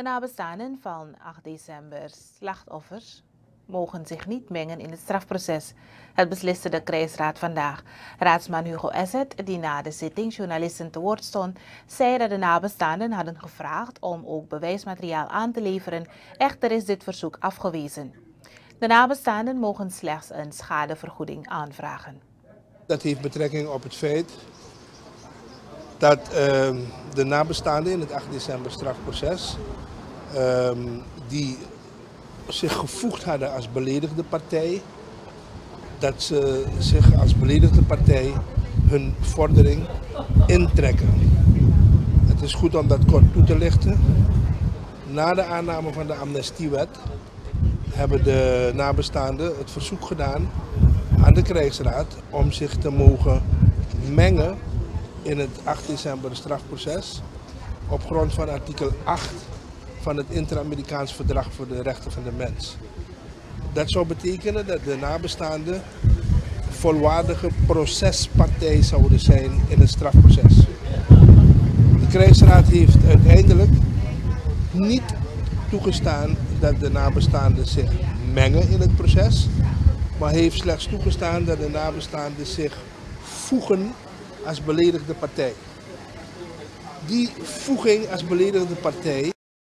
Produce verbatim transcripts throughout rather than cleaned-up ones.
nabestaanden van acht december slachtoffers mogen zich niet mengen in het strafproces. Het besliste de krijgsraad vandaag. Raadsman Hugo Esset, die na de zitting journalisten te woord stond, zei dat de nabestaanden hadden gevraagd om ook bewijsmateriaal aan te leveren. Echter is dit verzoek afgewezen. De nabestaanden mogen slechts een schadevergoeding aanvragen. Dat heeft betrekking op het feit dat uh, de nabestaanden in het acht december strafproces uh, die zich gevoegd hadden als beledigde partij, dat ze zich als beledigde partij hun vordering intrekken. Het is goed om dat kort toe te lichten. Na de aanname van de amnestiewet hebben de nabestaanden het verzoek gedaan aan de krijgsraad om zich te mogen mengen in het acht december strafproces op grond van artikel acht van het Inter-Amerikaans Verdrag voor de Rechten van de Mens. Dat zou betekenen dat de nabestaanden volwaardige procespartij zouden zijn in het strafproces. De krijgsraad heeft uiteindelijk niet toegestaan dat de nabestaanden zich mengen in het proces, maar heeft slechts toegestaan dat de nabestaanden zich voegen als beledigde partij. Die voeging als beledigde partij.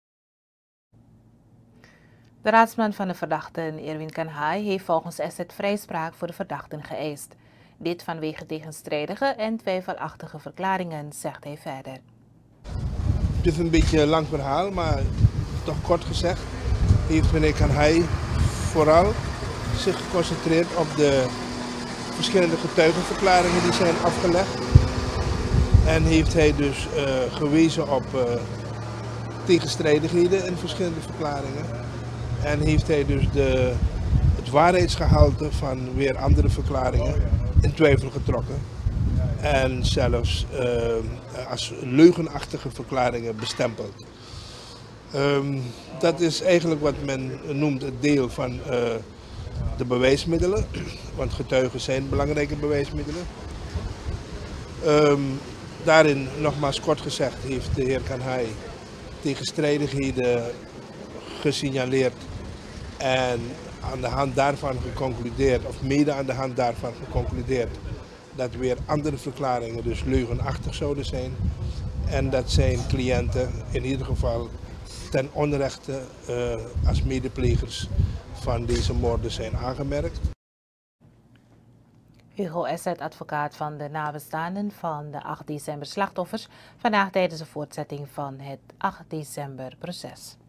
De raadsman van de verdachten, Erwin Kanhai, heeft volgens Esset vrijspraak voor de verdachten geëist. Dit vanwege tegenstrijdige en twijfelachtige verklaringen, zegt hij verder. Het is een beetje een lang verhaal, maar toch kort gezegd heeft meneer Kanhai vooral zich geconcentreerd op de verschillende getuigenverklaringen die zijn afgelegd. En heeft hij dus uh, gewezen op uh, tegenstrijdigheden in verschillende verklaringen. En heeft hij dus de, het waarheidsgehalte van weer andere verklaringen in twijfel getrokken. En zelfs uh, als leugenachtige verklaringen bestempeld. Um, dat is eigenlijk wat men noemt het deel van uh, de bewijsmiddelen. Want getuigen zijn belangrijke bewijsmiddelen. Um, daarin, nogmaals kort gezegd, heeft de heer Kanhai tegenstrijdigheden gesignaleerd en aan de hand daarvan geconcludeerd, of mede aan de hand daarvan geconcludeerd, dat weer andere verklaringen dus leugenachtig zouden zijn en dat zijn cliënten in ieder geval ten onrechte uh, als medeplegers van deze moorden zijn aangemerkt. Hugo Esset, advocaat van de nabestaanden van de acht december slachtoffers, vandaag tijdens de voortzetting van het acht december proces.